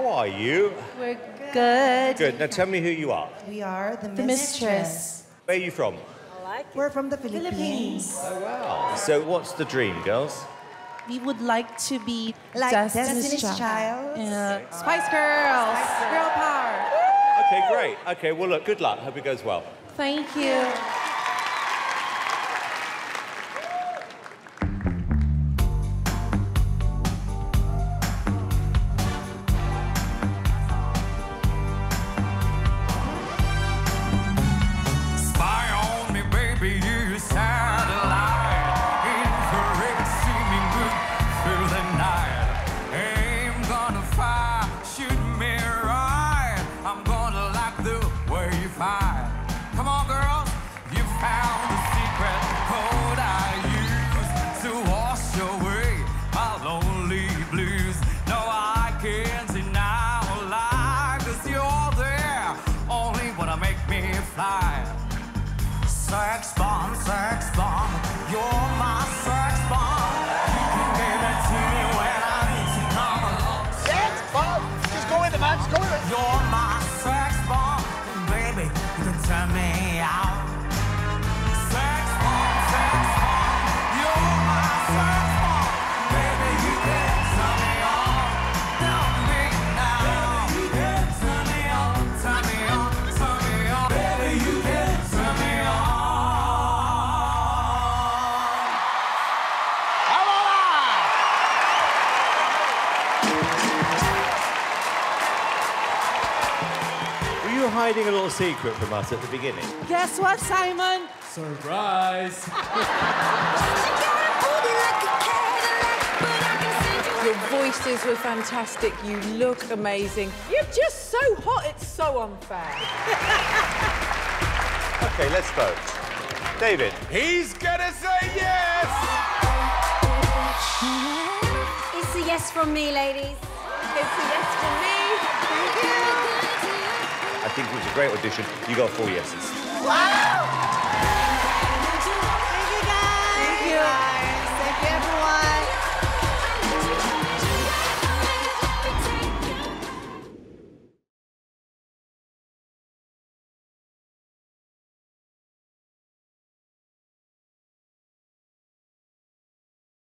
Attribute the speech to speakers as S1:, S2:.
S1: how are you?
S2: We're good.
S1: Good. Now tell me who you are.
S3: We are the
S2: Mistress.
S1: Where are you from?
S3: We're from the Philippines.
S1: Oh, wow. So what's the dream, girls?
S2: We would like to be
S3: Like
S2: Destiny's
S3: Child.
S2: Yeah. Spice Girls. Girl power.
S1: Okay, great. Okay, well, look, good luck. Hope it goes well.
S2: Thank you.
S4: Come on, girls, you found the secret code I use to wash away my lonely blues. No, I can't deny a lie, 'cause you're there, only wanna make me fly. Sex bomb, you're my sex bomb. You can give it to me when I need to come along.
S5: Sex bomb? Just go in the man, just go in it.
S4: You're my sex bomb, baby, you can turn me out. Sex bomb, you're my sex bomb, baby, you can turn me on. Tell me now, baby, you can turn me on, turn me on, turn me on, baby, you can turn me on.
S1: Were you hiding a little secret from us at the beginning?
S2: Guess what, Simon?
S6: Surprise!
S7: Your voices were fantastic. You look amazing. You're just so hot, it's so unfair.
S1: Okay, let's vote. David.
S6: He's gonna say yes!
S8: It's a yes from me, ladies.
S7: It's a yes for me. Thank you.
S1: I think it was a great audition. You got 4 yeses.
S5: Wow!